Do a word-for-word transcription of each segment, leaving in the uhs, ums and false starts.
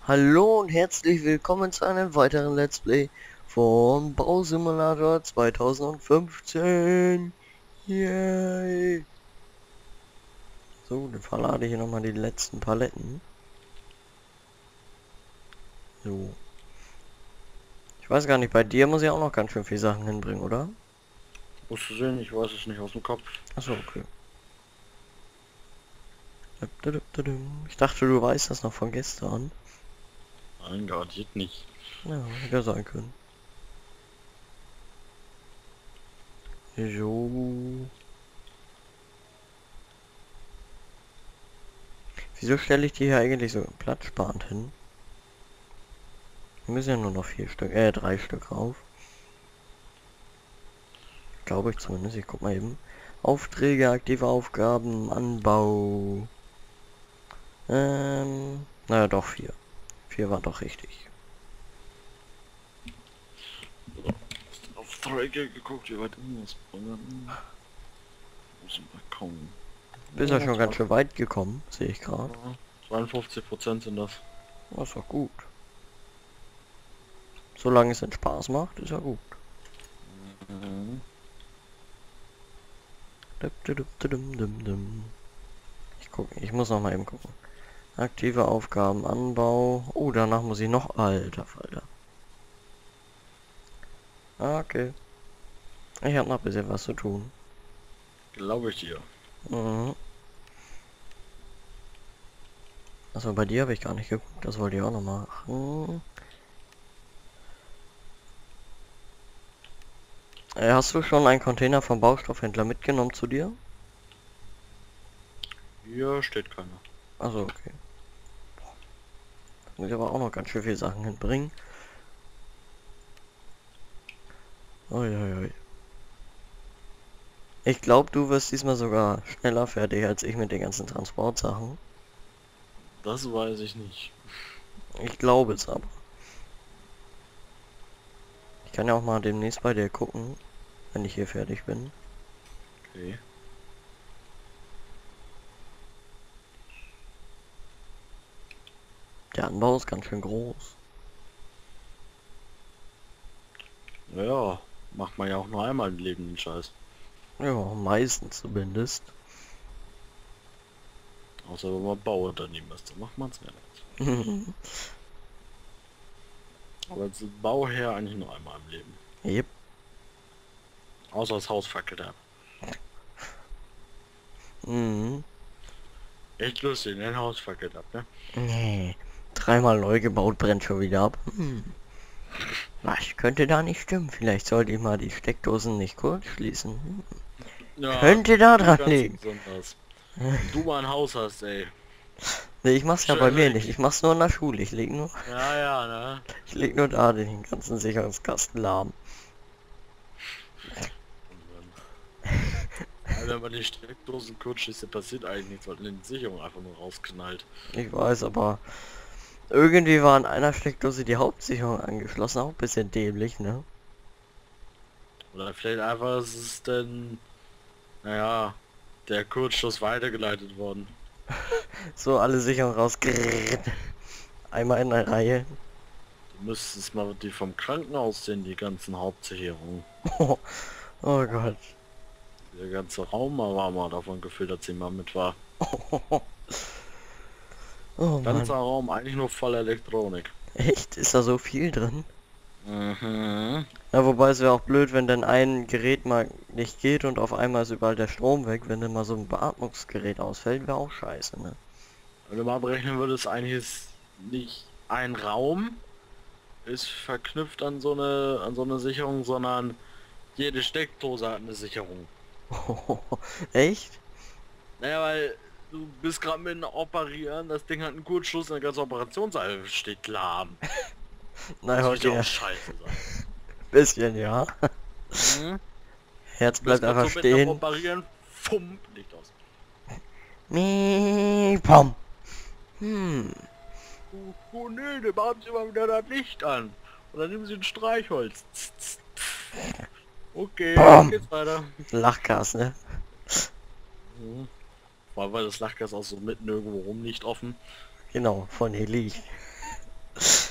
Hallo und herzlich willkommen zu einem weiteren Let's Play vom Bausimulator zweitausendfünfzehn. Yay! So, dann verlade ich hier nochmal die letzten Paletten. So. Ich weiß gar nicht, bei dir muss ich auch noch ganz schön viele Sachen hinbringen, oder? Musst du sehen, ich weiß es nicht aus dem Kopf. Achso, okay. Ich dachte, du weißt das noch von gestern. Nein, garantiert nicht. Ja, hätte sein können. So. Wieso stelle ich die hier eigentlich so platzsparend hin? Wir müssen ja nur noch vier Stück, äh, drei Stück rauf. Glaube ich zumindest. Ich guck mal eben. Aufträge, aktive Aufgaben, Anbau. Ähm, naja, doch vier. Vier war doch richtig. Auf Aufträge geguckt, wie weit ist das? Aus dem Balkon. Bist ja schon ganz schön weit gekommen, sehe ich gerade. zweiundfünfzig Prozent sind das. Das ist doch gut. Solange es den Spaß macht, ist ja gut. Mhm. Ich gucke, ich muss noch mal eben gucken. Aktive Aufgaben, Anbau. Oh, danach muss ich noch. Alter Falter. Okay. Ich habe noch ein bisschen was zu tun. Glaube ich dir. Mhm. Also bei dir habe ich gar nicht geguckt. Das wollte ich auch noch machen. Äh, hast du schon einen Container vom Baustoffhändler mitgenommen zu dir? Hier steht keiner. Also okay. Muss ich aber auch noch ganz schön viele Sachen hinbringen. Uiuiui. Ich glaube, du wirst diesmal sogar schneller fertig als ich mit den ganzen Transportsachen. Das weiß ich nicht. Ich glaube es aber. Ich kann ja auch mal demnächst bei dir gucken, wenn ich hier fertig bin. Okay. Der Anbau ist ganz schön groß. Naja, macht man ja auch nur einmal im Leben den Scheiß. Ja, meistens zumindest. Außer wenn man Bauunternehmen ist, dann macht man es mehr. Aber als Bauherr eigentlich nur einmal im Leben. Yep. Außer das Haus fackelt ab. Mhm. Echt lustig, ein Haus fackelt ab, ne? Nee. Dreimal neu gebaut, brennt schon wieder ab. Hm. Was könnte da nicht stimmen? Vielleicht sollte ich mal die Steckdosen nicht kurz schließen. Hm. Ja, Könnte da du dran ganz liegen. besonders. Du mal ein Haus hast, ey. Nee, ich mach's ja bei mir nicht. Ich mach's nur in der Schule. Ich leg nur, Ja, ja, ne? ich leg nur da den ganzen Sicherungskasten lahm. Ja, wenn man die Steckdosen kurz schließt, dann passiert eigentlich nichts, weil die Sicherung einfach nur rausknallt. Ich weiß, aber irgendwie war in einer Steckdose die Hauptsicherung angeschlossen. Auch ein bisschen dämlich, ne? Oder vielleicht einfach ist es denn, naja, der Kurzschluss weitergeleitet worden. So, alle Sicherungen raus. Grrrr. Einmal in der Reihe. Du müsstest mal die vom Krankenhaus sehen, die ganzen Hauptsicherungen. Oh, oh Gott. Der ganze Raum war mal davon gefüllt, als jemand mit war. Oh, oh Ganzer Mann. Raum eigentlich nur voll Elektronik. Echt? Ist da so viel drin? Mhm. Ja, wobei es wäre auch blöd, wenn dann ein Gerät mal nicht geht und auf einmal ist überall der Strom weg. Wenn dann mal so ein Beatmungsgerät ausfällt, wäre auch scheiße, ne? Wenn du mal berechnen würdest, eigentlich ist nicht ein Raum ist verknüpft an so eine an so eine Sicherung, sondern jede Steckdose hat eine Sicherung. Echt? Naja, weil du bist gerade mit dem Operieren, das Ding hat einen Kurzschluss und der ganze Operationssaal steht lahm. Na, Das wird ja okay. auch scheiße sein. Bisschen, ja. Mhm. Herz Du bist bleibt gerade einfach so mitten am stehen. Operieren, fumm, Licht aus. Mie, pom. Hm. Oh, oh nee, dann machen Sie mal wieder das Licht an. Oder nehmen Sie ein Streichholz. Tss, tss, pff. Okay, Bam. geht's weiter. Lachgas, ne? Mhm. Vor allem, weil das Lachgas auch so mitten irgendwo rum nicht offen. Genau, von hier liegt.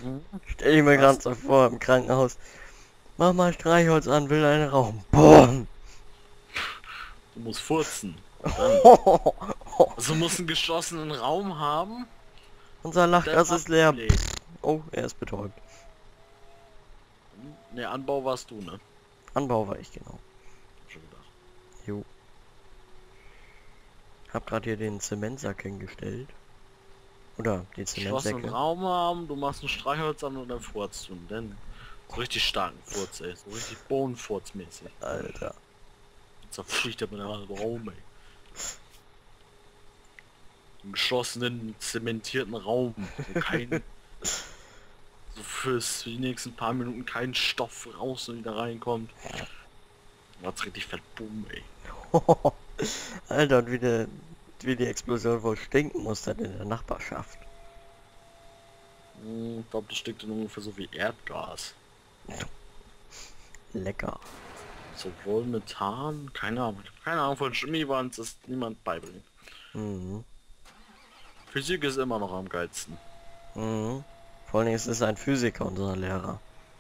Mhm. Stell dir mir Was? gerade so vor im Krankenhaus. Mach mal Streichholz an, will einen Raum. Boom! Du musst furzen. Dann. Also du musst einen geschlossenen Raum haben. Unser Dann Lachgas ist leer. ablegen. Oh, er ist betäubt. Ne, Anbau warst du, ne? Anbau war ich, genau. Hab schon gedacht. Jo. Hab gerade hier den Zementsack hingestellt. Oder die Geschlossenen Zementsäcke. Raum haben, du machst ein Streichholz an und dann furzt du. Und dann so richtig starken Furz, ey. So richtig Bohnenfurz-mäßig. Alter. Zerpflicht aber der halbe Raum, ey. Im geschlossenen, zementierten Raum. So kein... so fürs für die nächsten paar Minuten kein Stoff raus und wieder reinkommt. War's richtig fett, boom, ey. Alter, und wie, der, wie die Explosion wohl stinken muss dann in der Nachbarschaft. Hm, ich glaube, das stinkt dann ungefähr so wie Erdgas. Lecker. Sowohl Methan, keine Ahnung. Ich hab keine Ahnung von Chemie, weil uns das niemand beibringt. Mhm. Physik ist immer noch am geilsten. Mhm. Vor allem ist es ein Physiker, unser Lehrer.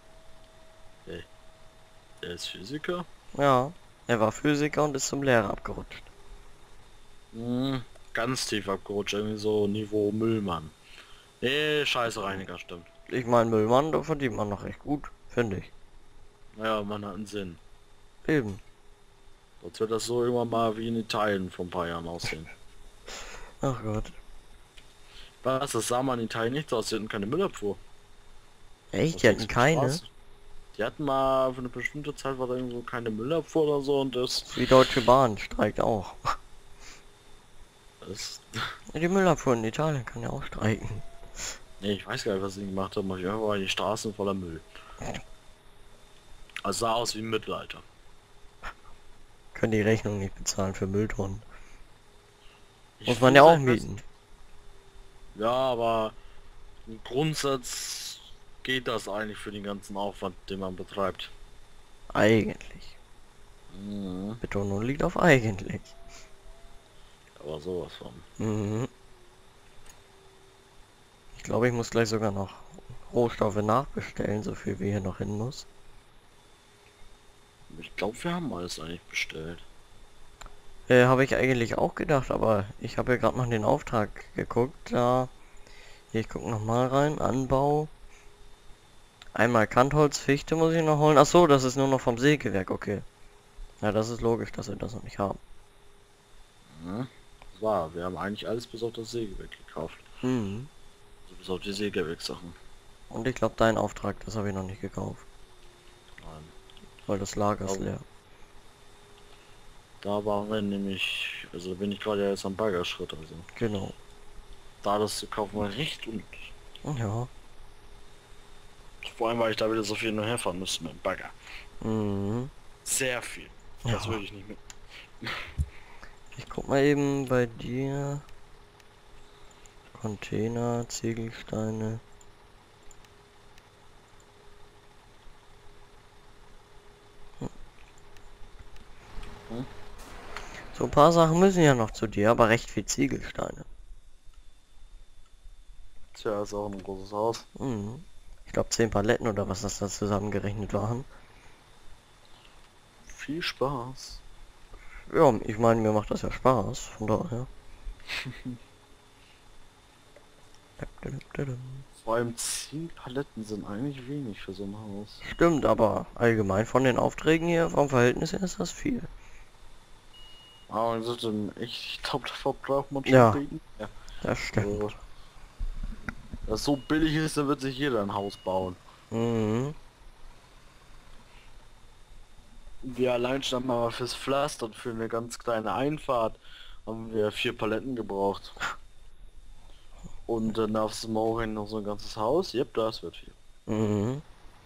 Der ist Physiker? Ja, er war Physiker und ist zum Lehrer abgerutscht. Hm, ganz tief abgerutscht, irgendwie so Niveau Müllmann. Nee, Scheiße Reiniger, stimmt. Ich meine, Müllmann, da verdient man noch echt gut, finde ich. Naja, man hat einen Sinn. Eben. Sonst wird das so irgendwann mal wie in Italien vor ein paar Jahren aussehen. Ach Gott. Was, das sah man in Italien nicht so aus, die hatten keine Müllabfuhr. Echt? Was Die hatten denkst du, keine? Straße? Die hatten mal für eine bestimmte Zeit war da irgendwo keine Müllabfuhr oder so und das... Die Deutsche Bahn streikt auch. das Die Müllabfuhr in Italien kann ja auch streiken. nee, ich weiß gar nicht, was sie gemacht haben, aber ich war die Straßen voller Müll. Also sah aus wie im Mittelalter. Können die Rechnung nicht bezahlen für Mülltonnen. Ich Muss man ja auch finde, mieten. ja, aber im Grundsatz geht das eigentlich für den ganzen Aufwand, den man betreibt. Eigentlich. Mhm. Betonung liegt auf eigentlich. Aber sowas von. Mhm. Ich glaube, ich muss gleich sogar noch Rohstoffe nachbestellen, so viel wie hier noch hin muss. Ich glaube, wir haben alles eigentlich bestellt. Äh, habe ich eigentlich auch gedacht, aber ich habe ja gerade noch den Auftrag geguckt. Da, hier, ich gucke noch mal rein. Anbau. Einmal Kantholz, Fichte muss ich noch holen. Ach so, das ist nur noch vom Sägewerk, okay. Ja, das ist logisch, dass wir das noch nicht haben. Mhm. Das war, wir haben eigentlich alles bis auf das Sägewerk gekauft. Mhm. Also bis auf die Sägewerk-Sachen. Und ich glaube, dein Auftrag, das habe ich noch nicht gekauft. Nein. Weil das Lager ist Oh. leer. Da waren wir nämlich, also da bin ich gerade jetzt am Baggerschritt, also. Genau. Da das zu kaufen war recht unnötig. Ja. Vor allem, weil ich da wieder so viel nur herfahren müsste mit dem Bagger. Mhm. Sehr viel. Das Ja. würde ich nicht mit. Ich guck mal eben bei dir. Container, Ziegelsteine. Hm. Hm? So ein paar Sachen müssen ja noch zu dir, aber recht viel Ziegelsteine. Tja, ist auch ein großes Haus. Mhm. Ich glaube zehn Paletten oder was das da zusammengerechnet waren. Viel Spaß. Ja, ich meine, mir macht das ja Spaß, von daher. Vor allem zehn Paletten sind eigentlich wenig für so ein Haus. Stimmt, aber allgemein von den Aufträgen hier, vom Verhältnis her ist das viel. Aber ich ich glaube, davor braucht man schon Ja. Beten. Ja. Das stimmt. Also, das so billig ist, dann wird sich jeder ein Haus bauen. Mhm. Wir allein schon mal fürs Pflaster und für eine ganz kleine Einfahrt haben wir vier Paletten gebraucht. Und dann aufs Morgen noch so ein ganzes Haus. Yep, das wird viel. Mhm.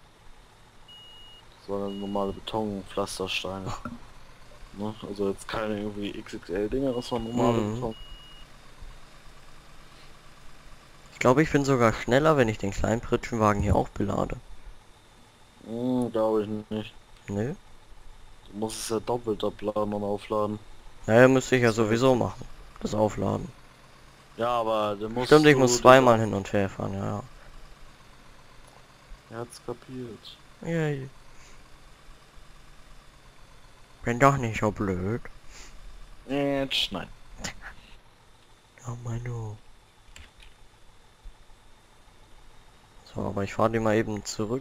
Das waren normale Betonpflastersteine. Ne? Also jetzt keine irgendwie X X L Dinger, das waren normale Mhm. Beton. Ich glaube, ich bin sogar schneller, wenn ich den kleinen Pritschenwagen hier auch belade. Hm, glaube ich nicht. Nö. Du musst es ja doppelt abladen und aufladen. Naja, müsste ich ja So. sowieso machen. Das Aufladen. Ja, aber du musst Stimmt, ich du muss das zweimal auch- hin und her fahren, ja. Ja. Er hat's kapiert. Yay. Bin doch nicht so blöd. Jetzt, nein. Oh mein Gott. So, aber ich fahre die mal eben zurück.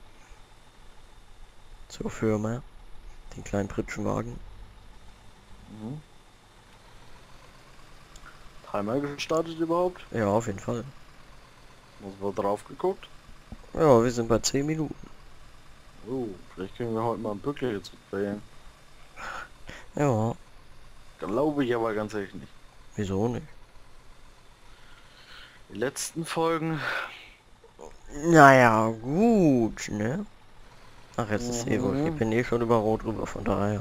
Zur Firma. Den kleinen Pritschenwagen. Mhm. Timer gestartet überhaupt? Ja, auf jeden Fall. Muss wohl drauf geguckt? Ja, wir sind bei zehn Minuten. Oh, vielleicht können wir heute mal ein Bückel jetzt wählen. Ja, Glaube ich aber ganz ehrlich nicht. wieso nicht? Die letzten Folgen. Naja, gut, ne? Ach, jetzt ist eh wohl. Ich Mhm. bin eh schon über Rot rüber, von daher.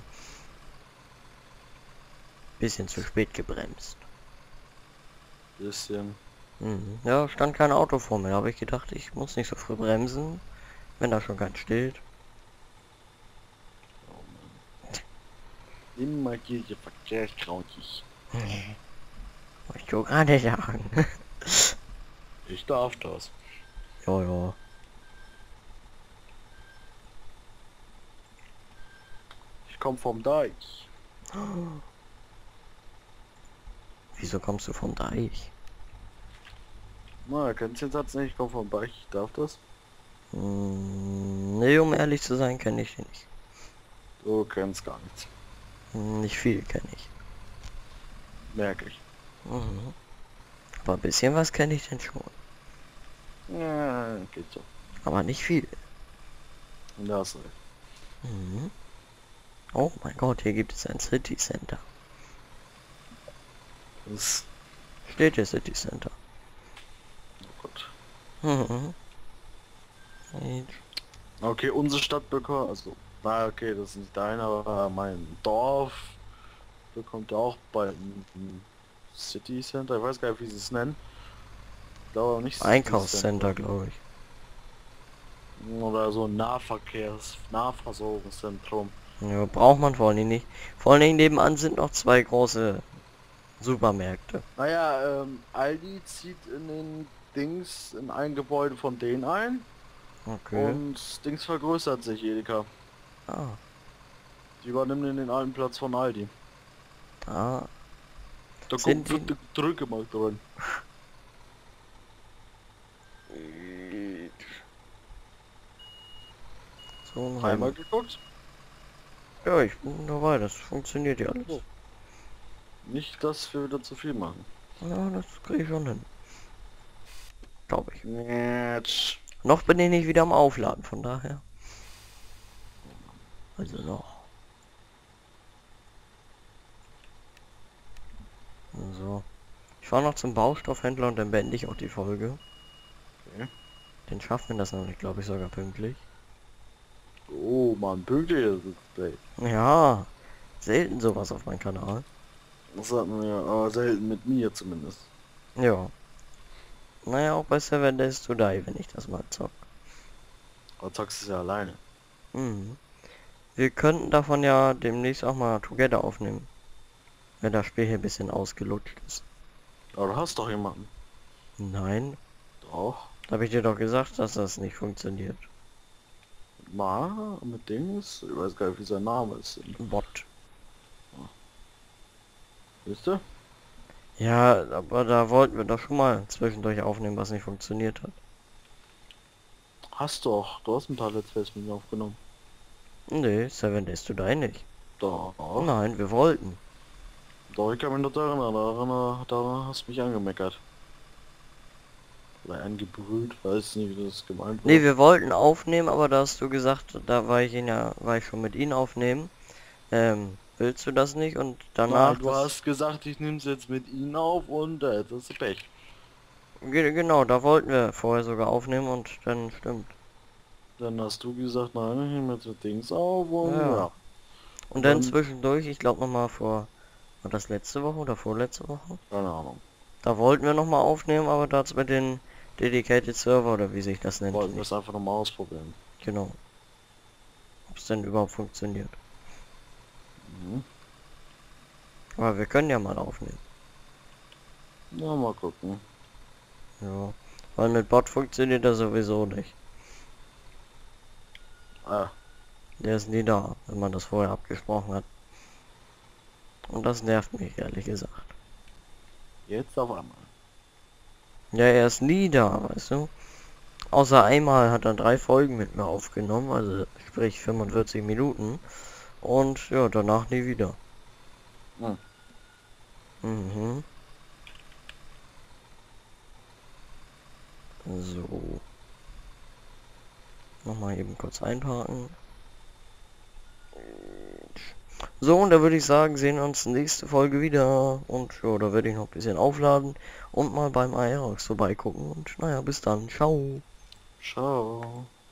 Bisschen zu spät gebremst. Bisschen. Mhm. Ja, stand kein Auto vor mir. Da habe ich gedacht, ich muss nicht so früh bremsen, wenn da schon keins steht. Oh Mann. Immer geht ihr verkehrskrautig. Wollte ich doch gerade sagen. Ich darf das. Ja, ja. Ich komme vom Deich. Wieso kommst du vom Deich? Na, kennst du den Satz nicht? Ich komme vom Deich. Ich darf das? Hm, nee, um ehrlich zu sein, kenne ich den nicht. Du kennst gar nichts. Hm, Nicht viel kenne ich. Merke ich. Mhm. Aber ein bisschen was kenne ich denn schon. Ja, geht so. Aber nicht viel. Da hast du recht. Mhm. Oh mein Gott, hier gibt es ein City Center. Das, Steht hier City Center. oh Gott. Mhm. Okay, unsere Stadt bekommt, also, na okay, das ist nicht dein, aber mein Dorf bekommt ja auch bald ein City Center. Ich weiß gar nicht, wie sie es nennen. Ich glaube auch nicht City Einkaufscenter, glaube ich. Center. Oder so ein Nahverkehrs, Nahversorgungszentrum. Ja, braucht man vor allen Dingen nicht. Vor allen Dingen nebenan sind noch zwei große Supermärkte. Naja, ähm, Aldi zieht in den Dings, in ein Gebäude von denen ein. Okay. Und Dings vergrößert sich, Edeka. Ah, Die übernehmen den alten Platz von Aldi. da Da Sind kommt die- die Drücke mal drin. so ein Einmal Heimat. geguckt? Ja, ich bin dabei, das funktioniert ja alles. Oh. Nicht, dass wir wieder zu viel machen. Ja, das kriege ich schon hin. Glaube ich. Jetzt. Noch bin ich nicht wieder am Aufladen, von daher. Also noch. So. Ich fahre noch zum Baustoffhändler und dann beende ich auch die Folge. Okay. Den schaffen wir das nämlich, glaube ich, sogar pünktlich. Oh man, pünktlich ist es. Ja, selten sowas auf meinem Kanal. Das hatten wir aber selten mit mir zumindest. Ja. Naja, auch bei Seven Days to Die, wenn ich das mal zock. Aber zockst es ja alleine. Mhm. Wir könnten davon ja demnächst auch mal Together aufnehmen. Wenn das Spiel hier ein bisschen ausgelutscht ist. Aber du hast doch jemanden. Nein, Doch. da habe ich dir doch gesagt, dass das nicht funktioniert. Ma, mit Dings. Ich weiß gar nicht, wie sein Name ist. Bot. Wisst ihr? Ja, aber da wollten wir doch schon mal zwischendurch aufnehmen, was nicht funktioniert hat. Hast doch. Du hast ein paar Let's Plays mit mir aufgenommen. Nee, Seven Days to Die nicht. Doch. Nein, wir wollten. Doch, ich kann mich noch daran erinnern. Da hast du mich angemeckert. Oder angebrüllt. Weiß nicht, wie das gemeint war. Nee, wir wollten aufnehmen, aber da hast du gesagt, da war ich ihn ja, war ich schon mit ihnen aufnehmen. Ähm, willst du das nicht? Und danach. Nein, du das, hast gesagt, ich nehme es jetzt mit ihnen auf und äh, das ist Pech. Ge- Genau, da wollten wir vorher sogar aufnehmen und dann stimmt. Dann hast du gesagt, nein, ich nehme jetzt mit Dings auf und Ja. ja. Und dann zwischendurch, ich glaube nochmal vor, war das letzte Woche oder vorletzte Woche? Keine Ahnung. Da wollten wir nochmal aufnehmen, aber da hat's mit den Dedicated Server oder wie sich das nennt. Wollten wir nicht. es einfach nochmal ausprobieren. Genau. Ob es denn überhaupt funktioniert. Mhm. Aber wir können ja mal aufnehmen. Ja, mal gucken. Ja. Weil mit Bot funktioniert das sowieso nicht. Ah, Der ist nie da, wenn man das vorher abgesprochen hat. Und das nervt mich, ehrlich gesagt. jetzt auf einmal. Ja, er ist nie da, weißt du? Außer einmal hat er drei Folgen mit mir aufgenommen, also sprich fünfundvierzig Minuten. Und ja, danach nie wieder. Hm. Mhm. So. Nochmal eben kurz einparken. So, und da würde ich sagen, sehen wir uns nächste Folge wieder. Und ja, da werde ich noch ein bisschen aufladen und mal beim Aerox vorbeigucken. Und naja, bis dann. Ciao. Ciao.